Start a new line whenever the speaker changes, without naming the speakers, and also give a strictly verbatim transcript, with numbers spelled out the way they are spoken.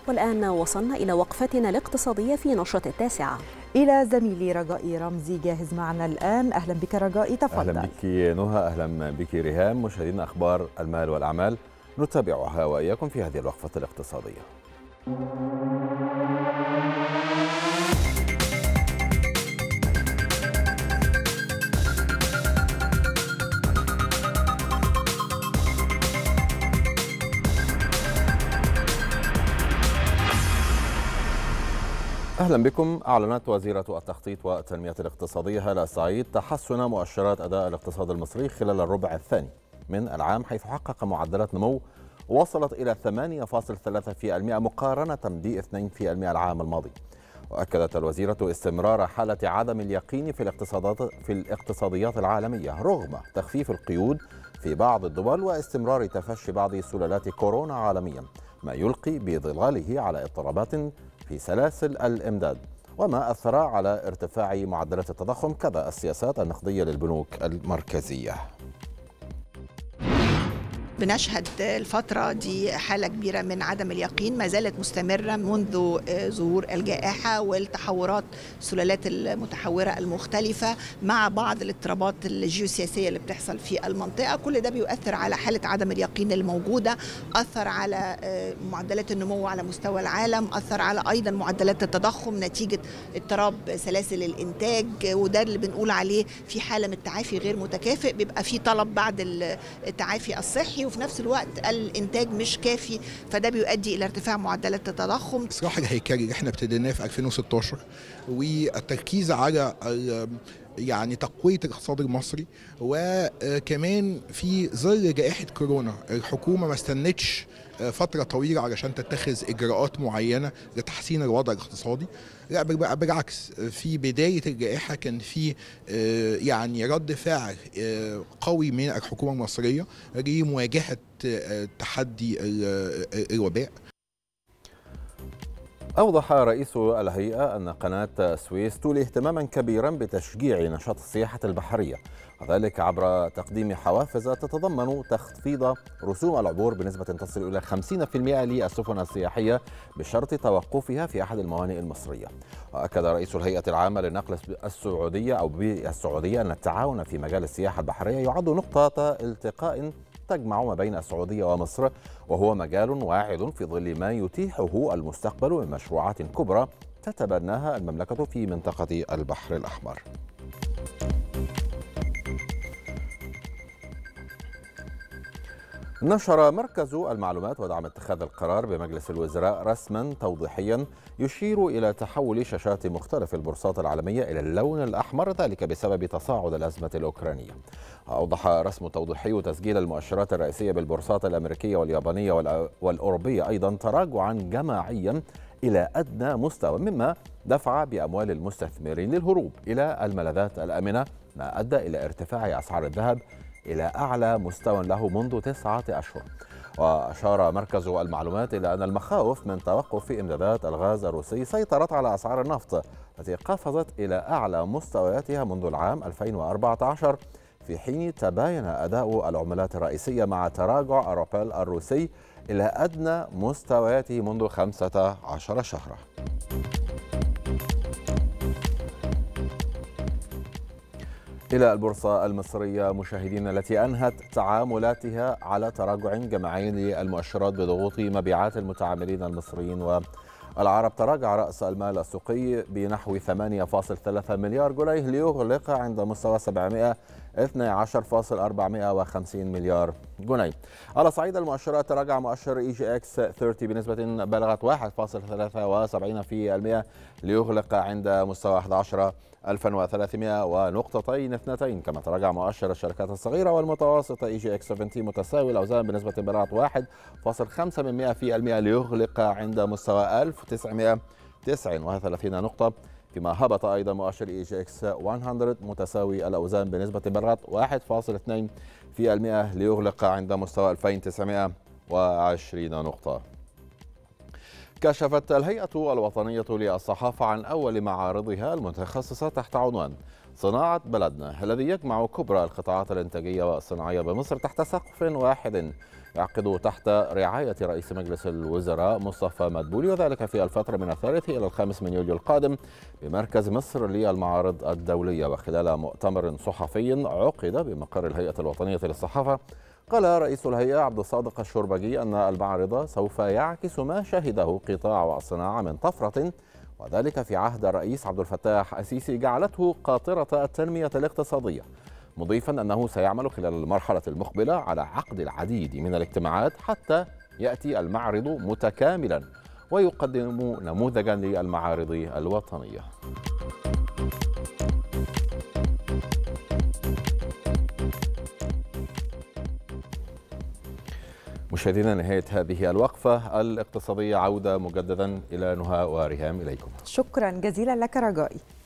والآن وصلنا إلى وقفتنا الاقتصادية في نشرة التاسعة.
إلى زميلي رجائي رمزي جاهز معنا الآن. أهلا بك رجائي، تفضل.
أهلا بك نهى، أهلا بك ريهام. مشاهدينا أخبار المال والأعمال نتابعها وإياكم في هذه الوقفة الاقتصادية. أهلا بكم. أعلنت وزيرة التخطيط والتنمية الاقتصادية هالة سعيد تحسن مؤشرات أداء الاقتصاد المصري خلال الربع الثاني من العام، حيث حقق معدلات نمو وصلت إلى ثمانية فاصلة ثلاثة بالمئة مقارنة ب اثنين بالمئة العام الماضي. وأكدت الوزيرة استمرار حالة عدم اليقين في الاقتصادات في الاقتصاديات العالمية رغم تخفيف القيود في بعض الدول واستمرار تفشي بعض سلالات كورونا عالميا، ما يلقي بظلاله على اضطرابات في سلاسل الإمداد وما أثر على ارتفاع معدلات التضخم، كذا السياسات النقدية للبنوك المركزية.
بنشهد الفترة دي حالة كبيرة من عدم اليقين ما زالت مستمرة منذ ظهور الجائحة والتحورات السلالات المتحورة المختلفة مع بعض الاضطرابات الجيوسياسية اللي بتحصل في المنطقة. كل ده بيؤثر على حالة عدم اليقين الموجودة، أثر على معدلات النمو على مستوى العالم، أثر على أيضا معدلات التضخم نتيجة اضطراب سلاسل الإنتاج، وده اللي بنقول عليه في حالة من التعافي غير متكافئ. بيبقى في طلب بعد التعافي الصحي وفي نفس الوقت الانتاج مش كافي، فده بيؤدي الى ارتفاع معدلات التضخم.
الاصلاح الهيكلي اللي احنا ابتديناه في ألفين وستة عشر والتركيز على يعني تقوية الاقتصاد المصري، وكمان في ظل جائحة كورونا الحكومة ما استنتش فترة طويلة علشان تتخذ إجراءات معينة لتحسين الوضع الاقتصادي. لا بالعكس، في بداية الجائحة كان في يعني رد فعل قوي من الحكومة المصرية لمواجهة تحدي الوباء.
أوضح رئيس الهيئة أن قناة السويس تولي اهتماما كبيرا بتشجيع نشاط السياحة البحرية، وذلك عبر تقديم حوافز تتضمن تخفيض رسوم العبور بنسبة تصل إلى خمسين بالمئة للسفن السياحية بشرط توقفها في أحد الموانئ المصرية. وأكد رئيس الهيئة العامة للنقل السعودية أو بالسعودية أن التعاون في مجال السياحة البحرية يعد نقطة التقاء تجمع ما بين السعودية ومصر، وهو مجال واعد في ظل ما يتيحه المستقبل من مشروعات كبرى تتبناها المملكة في منطقة البحر الأحمر. نشر مركز المعلومات ودعم اتخاذ القرار بمجلس الوزراء رسما توضيحيا يشير إلى تحول شاشات مختلف البورصات العالمية إلى اللون الأحمر، ذلك بسبب تصاعد الأزمة الأوكرانية. أوضح رسم توضيحي تسجيل المؤشرات الرئيسية بالبورصات الأمريكية واليابانية والأوروبية أيضا تراجعا جماعيا إلى أدنى مستوى، مما دفع بأموال المستثمرين للهروب إلى الملاذات الآمنة، ما أدى إلى ارتفاع أسعار الذهب إلى أعلى مستوى له منذ تسعة أشهر. وأشار مركز المعلومات إلى أن المخاوف من توقف إمدادات الغاز الروسي سيطرت على أسعار النفط التي قفزت إلى أعلى مستوياتها منذ العام ألفين وأربعة عشر، في حين تباين أداء العملات الرئيسية مع تراجع الروبل الروسي إلى أدنى مستوياته منذ خمسة عشر شهرا. إلى البورصة المصرية مشاهدينا، التي أنهت تعاملاتها على تراجع جماعي للمؤشرات بضغوط مبيعات المتعاملين المصريين والعرب. تراجع رأس المال السوقي بنحو ثمانية فاصلة ثلاثة مليار جنيه ليغلق عند مستوى سبعمئة واثني عشر فاصلة أربعمئة وخمسين مليار جنيه. على صعيد المؤشرات تراجع مؤشر اي جي اكس ثلاثين بنسبة بلغت واحد فاصلة ثلاثة وسبعين بالمئة ليغلق عند مستوى أحد عشر ألفا وثلاثمئة ونقطتين اثنتين. كما تراجع مؤشر الشركات الصغيرة والمتوسطة اي جي اكس سبعين متساوي الأوزان بنسبة بلغت واحد فاصلة خمسة بالمئة ليغلق عند مستوى ألف وتسعمئة وتسعة وثلاثين نقطة. فيما هبط أيضا مؤشر اي جي اكس مئة متساوي الأوزان بنسبة بلغت واحد فاصلة اثنين بالمئة ليغلق عند مستوى ألفين وتسعمئة وعشرين نقطة. كشفت الهيئة الوطنية للصحافة عن أول معارضها المتخصصة تحت عنوان صناعة بلدنا الذي يجمع كبرى القطاعات الإنتاجية والصناعية بمصر تحت سقف واحد يعقد تحت رعاية رئيس مجلس الوزراء مصطفى مدبولي، وذلك في الفترة من الثالث إلى الخامس من يوليو القادم بمركز مصر للمعارض الدولية. وخلال مؤتمر صحفي عقد بمقر الهيئة الوطنية للصحافة، قال رئيس الهيئة عبد الصادق الشربجي أن المعرض سوف يعكس ما شهده قطاع الصناعة من طفرة، وذلك في عهد الرئيس عبد الفتاح السيسي جعلته قاطرة التنمية الاقتصادية، مضيفا أنه سيعمل خلال المرحلة المقبلة على عقد العديد من الاجتماعات حتى يأتي المعرض متكاملا ويقدم نموذجا للمعارض الوطنية. مشاهدينا، نهاية هذه الوقفة الاقتصادية، عودة مجددا إلى نهى وريهام إليكم.
شكرا جزيلا لك رجائي.